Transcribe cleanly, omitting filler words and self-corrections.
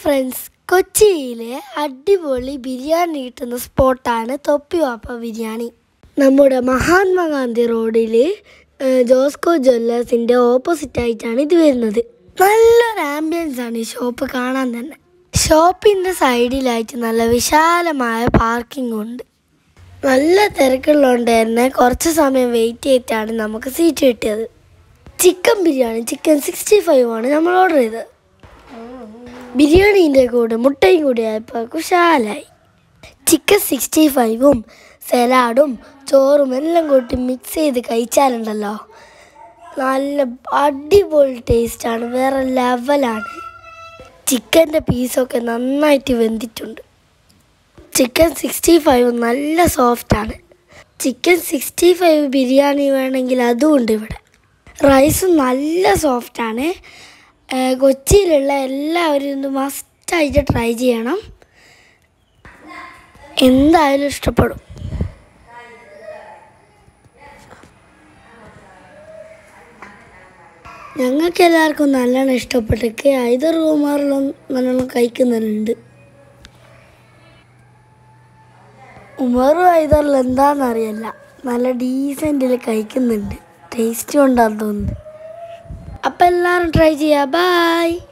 Friends, കൊച്ചിയിലെ അടിപൊളി ബിരിയാണി കിട്ടുന്ന സ്പോട്ടാണ് തൊപ്പിവാപ്പ ബിരിയാണി. നമ്മുടെ മഹാത്മാഗാന്ധി റോഡിൽ ജോസ്കോ ജ്വല്ലേഴ്സിൻ്റെ ഓപ്പോസിറ്റായിട്ടാണ് ഇത് വരുന്നത്. നല്ലൊരു ആംബിയൻസ് ആണ് ഈ ഷോപ്പ് കാണാൻ തന്നെ. ഷോപ്പിൻ്റെ സൈഡിലായിട്ട് നല്ല വിശാലമായ പാർക്കിംഗ് ഉണ്ട്. നല്ല തിരക്കുള്ളതുകൊണ്ട് തന്നെ കുറച്ച് സമയം വെയിറ്റ് ചെയ്തിട്ടാണ് നമുക്ക് സീറ്റ് കിട്ടിയത്. ചിക്കൻ ബിരിയാണി, ചിക്കൻ 65 ആണ് നമ്മൾ ഓർഡർ ചെയ്തത്. ബിരിയാണീൻ്റെ കൂടെ മുട്ടയും കൂടി ആയപ്പോൾ കുശാലായി. ചിക്കൻ 65ഉം സലാഡും ചോറും എല്ലാം കൂട്ടി മിക്സ് ചെയ്ത് കഴിച്ചാലുണ്ടല്ലോ, നല്ല അടിപൊളി ടേസ്റ്റാണ്, വേറെ ലെവലാണ്. ചിക്കൻ്റെ പീസൊക്കെ നന്നായിട്ട് വെന്തിട്ടുണ്ട്. ചിക്കൻ 65 നല്ല സോഫ്റ്റാണ്. ചിക്കൻ 65 ബിരിയാണി വേണമെങ്കിൽ അതും ഉണ്ട് ഇവിടെ. റൈസും നല്ല സോഫ്റ്റാണ്. കൊച്ചിയിലുള്ള എല്ലാവരും ഇത് മസ്റ്റായിട്ട് ട്രൈ ചെയ്യണം, എന്തായാലും ഇഷ്ടപ്പെടും. ഞങ്ങൾക്ക് എല്ലാവർക്കും നല്ലോണം ഇഷ്ടപ്പെട്ടൊക്കെ ഐദർ റൂമാറിലും നല്ലോണം കഴിക്കുന്നുണ്ട്. ഉമറും ഐദറിൽ എന്താണെന്നറിയില്ല, നല്ല ഡീസൻറ്റിൽ കഴിക്കുന്നുണ്ട്. ടേസ്റ്റും ഉണ്ടാകും തോന്നുന്നു. അപ്പം എല്ലാവരും ട്രൈ ചെയ്യുക. ബൈ.